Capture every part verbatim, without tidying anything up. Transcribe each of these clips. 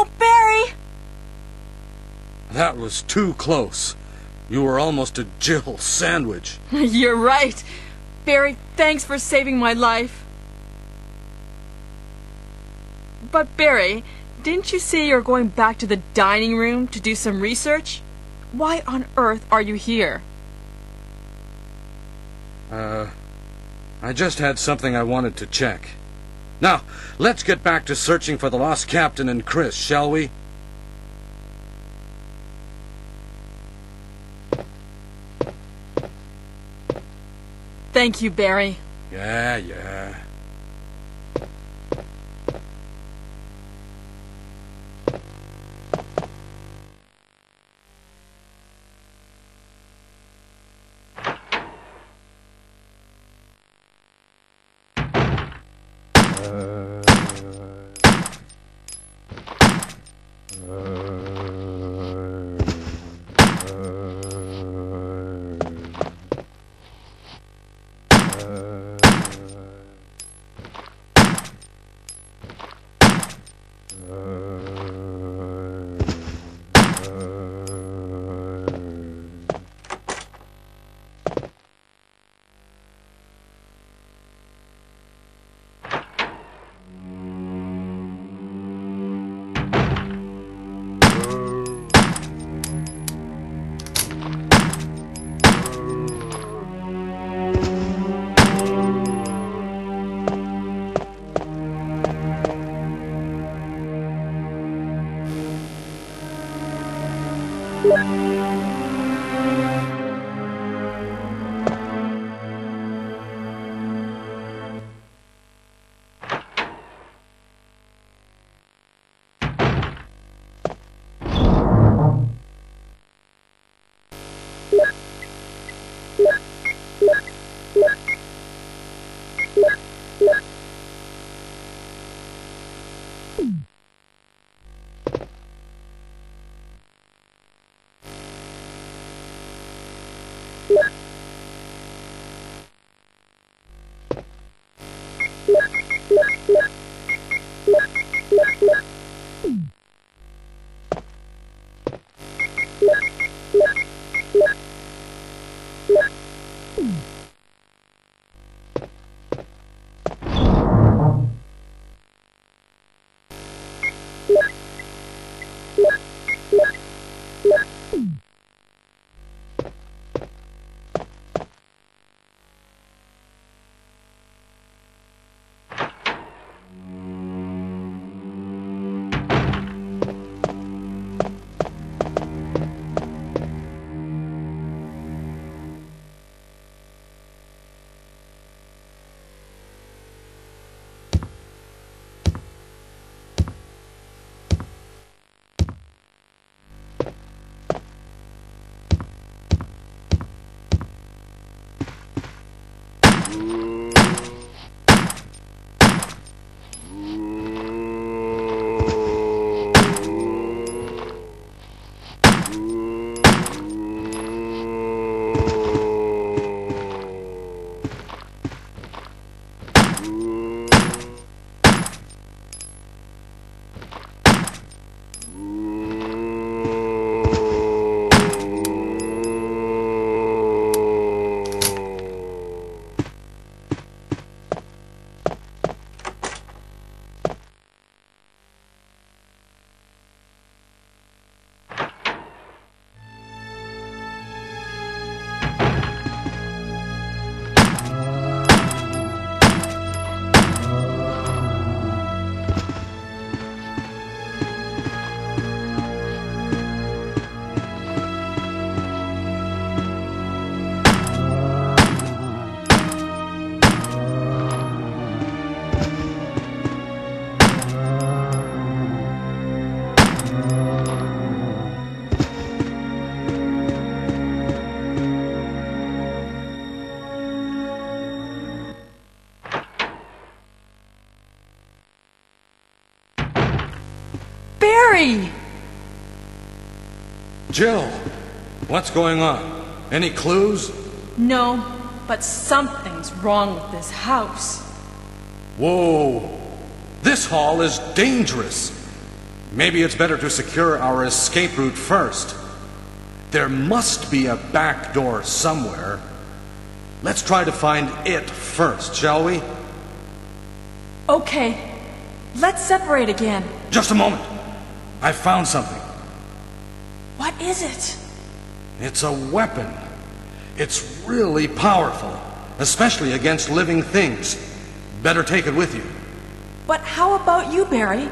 Oh, Barry! That was too close. You were almost a Jill sandwich. You're right. Barry, thanks for saving my life. But Barry, didn't you say you're going back to the dining room to do some research? Why on earth are you here? Uh, I just had something I wanted to check. Now, let's get back to searching for the lost captain and Chris, shall we? Thank you, Barry. Yeah, yeah. Barry! Jill, what's going on? Any clues? No, but something's wrong with this house. Whoa! This hall is dangerous. Maybe it's better to secure our escape route first. There must be a back door somewhere. Let's try to find it first, shall we? Okay, let's separate again. Just a moment. I found something. What is it? It's a weapon. It's really powerful, especially against living things. Better take it with you. But how about you, Barry?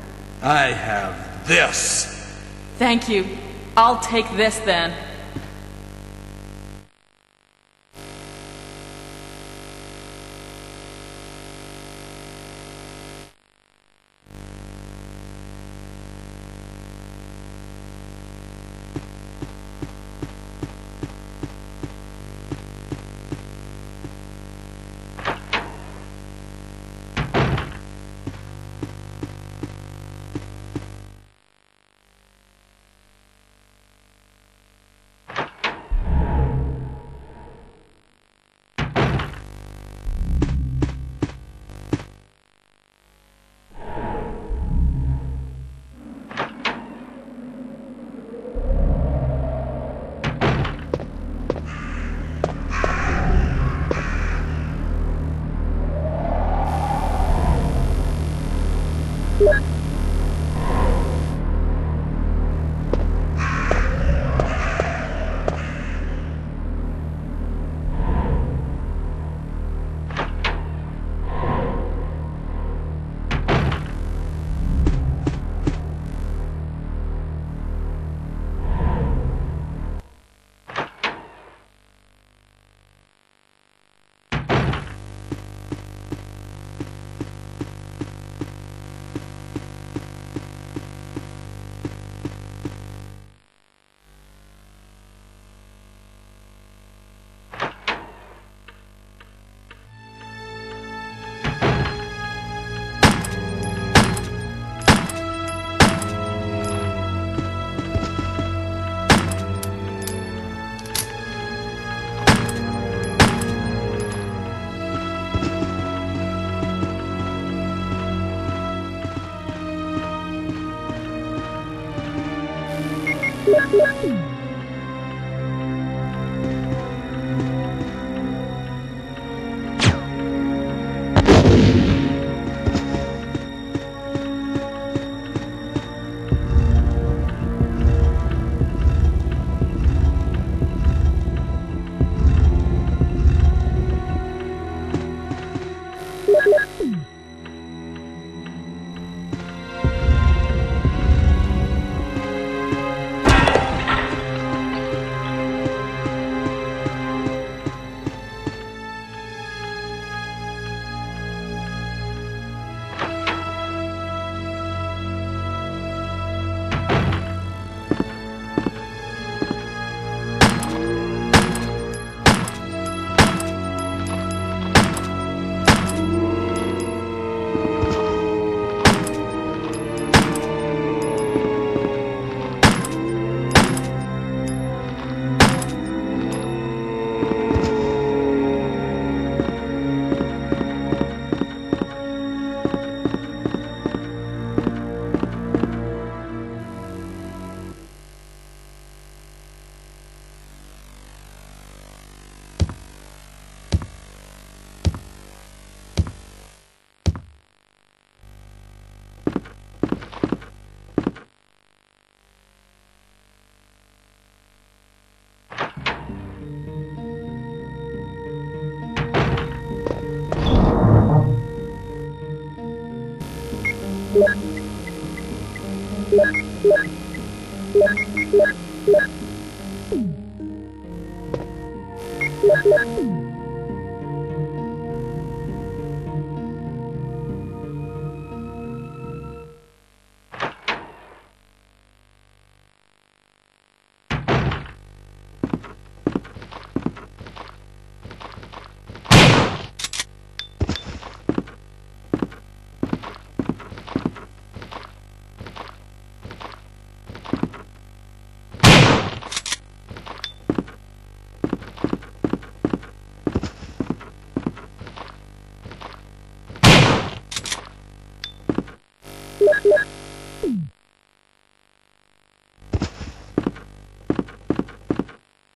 I have this. Thank you. I'll take this then. Yeah.